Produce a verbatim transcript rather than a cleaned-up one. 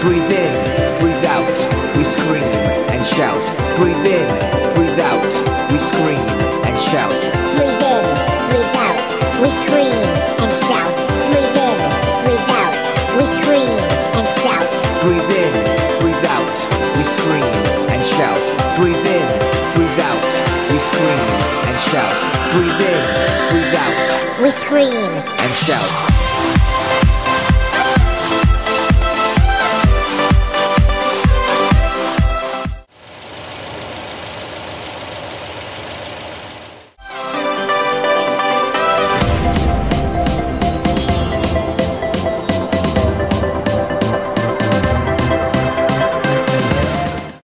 Breathe in, breathe out, we scream and shout. Breathe in, breathe out, we scream and shout. Breathe in, breathe out, we scream and shout. Breathe in, breathe out, we scream and shout. Breathe in, breathe out, we scream and shout. Breathe in, breathe out, we scream and shout. Breathe in, breathe out, we scream and shout.